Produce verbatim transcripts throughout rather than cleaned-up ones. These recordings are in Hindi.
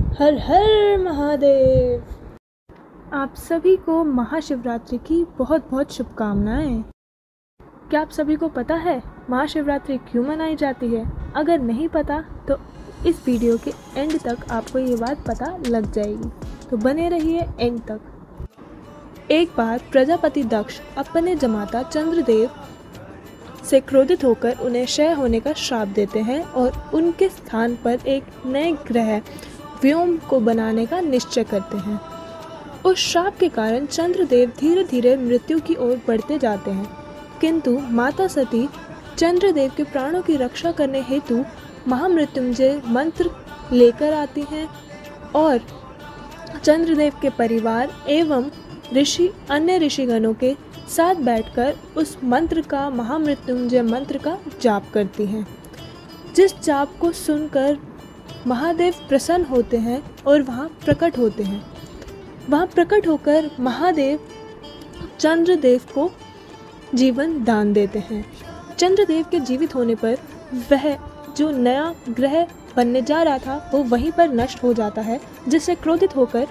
हर हर महादेव। आप सभी को महाशिवरात्रि की बहुत बहुत शुभकामनाएं। क्या आप सभी को पता है महाशिवरात्रि क्यों मनाई जाती है? अगर नहीं पता तो इस वीडियो के एंड तक आपको ये बात पता लग जाएगी, तो बने रहिए एंड तक। एक बार प्रजापति दक्ष अपने जमाता चंद्रदेव से क्रोधित होकर उन्हें क्षय होने का श्राप देते हैं और उनके स्थान पर एक नए ग्रह व्योम को बनाने का निश्चय करते हैं। उस श्राप के कारण चंद्रदेव धीरे धीरे मृत्यु की ओर बढ़ते जाते हैं, किंतु माता सती चंद्रदेव के प्राणों की रक्षा करने हेतु महामृत्युंजय मंत्र लेकर आती हैं और चंद्रदेव के परिवार एवं ऋषि अन्य ऋषिगणों के साथ बैठकर उस मंत्र का महामृत्युंजय मंत्र का जाप करती हैं, जिस जाप को सुनकर महादेव प्रसन्न होते हैं और वहाँ प्रकट होते हैं। वहाँ प्रकट होकर महादेव चंद्रदेव को जीवन दान देते हैं। चंद्रदेव के जीवित होने पर वह जो नया ग्रह बनने जा रहा था वो वहीं पर नष्ट हो जाता है, जिससे क्रोधित होकर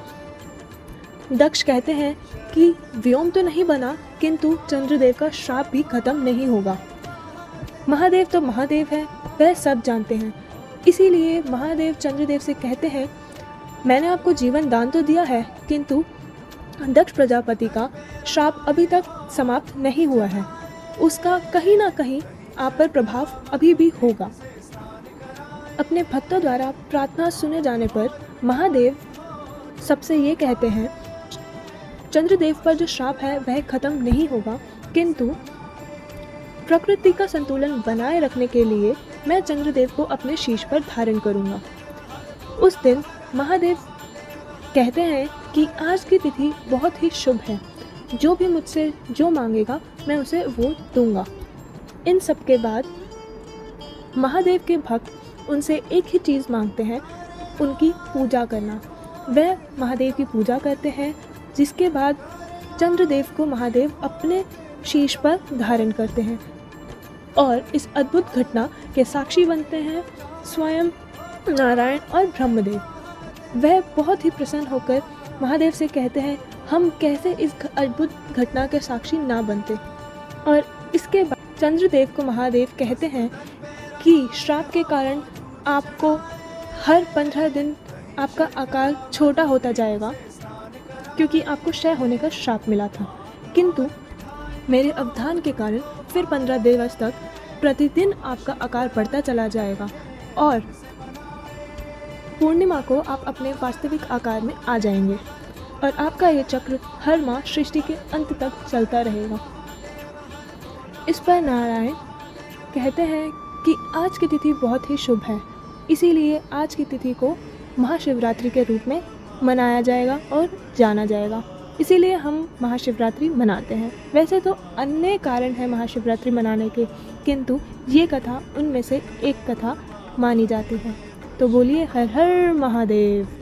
दक्ष कहते हैं कि व्योम तो नहीं बना, किंतु चंद्रदेव का श्राप भी खत्म नहीं होगा। महादेव तो महादेव है, वह सब जानते हैं। इसीलिए महादेव चंद्रदेव से कहते हैं, मैंने आपको जीवन दान तो दिया है, किंतु दक्ष प्रजापति का श्राप अभी तक समाप्त नहीं हुआ है, उसका कहीं ना कहीं आप पर प्रभाव अभी भी होगा। अपने भक्तों द्वारा प्रार्थना सुने जाने पर महादेव सबसे ये कहते हैं, चंद्रदेव पर जो श्राप है वह खत्म नहीं होगा, किंतु प्रकृति का संतुलन बनाए रखने के लिए मैं चंद्रदेव को अपने शीश पर धारण करूंगा। उस दिन महादेव कहते हैं कि आज की तिथि बहुत ही शुभ है, जो भी मुझसे जो मांगेगा मैं उसे वो दूंगा। इन सब के बाद महादेव के भक्त उनसे एक ही चीज़ मांगते हैं, उनकी पूजा करना। वह महादेव की पूजा करते हैं, जिसके बाद चंद्रदेव को महादेव अपने शीश पर धारण करते हैं और इस अद्भुत घटना के साक्षी बनते हैं स्वयं नारायण और ब्रह्मदेव। वह बहुत ही प्रसन्न होकर महादेव से कहते हैं, हम कैसे इस अद्भुत घटना के साक्षी ना बनते। और इसके बाद चंद्रदेव को महादेव कहते हैं कि श्राप के कारण आपको हर पंद्रह दिन आपका आकार छोटा होता जाएगा, क्योंकि आपको क्षय होने का श्राप मिला था, किंतु मेरे अवधान के कारण फिर पंद्रह दिवस तक प्रतिदिन आपका आकार बढ़ता चला जाएगा और पूर्णिमा को आप अपने वास्तविक आकार में आ जाएंगे और आपका ये चक्र हर माह सृष्टि के अंत तक चलता रहेगा। इस पर नारायण कहते हैं कि आज की तिथि बहुत ही शुभ है, इसीलिए आज की तिथि को महाशिवरात्रि के रूप में मनाया जाएगा और जाना जाएगा, इसीलिए हम महाशिवरात्रि मनाते हैं। वैसे तो अन्य कारण हैं महाशिवरात्रि मनाने के, किंतु ये कथा उनमें से एक कथा मानी जाती है। तो बोलिए हर हर महादेव।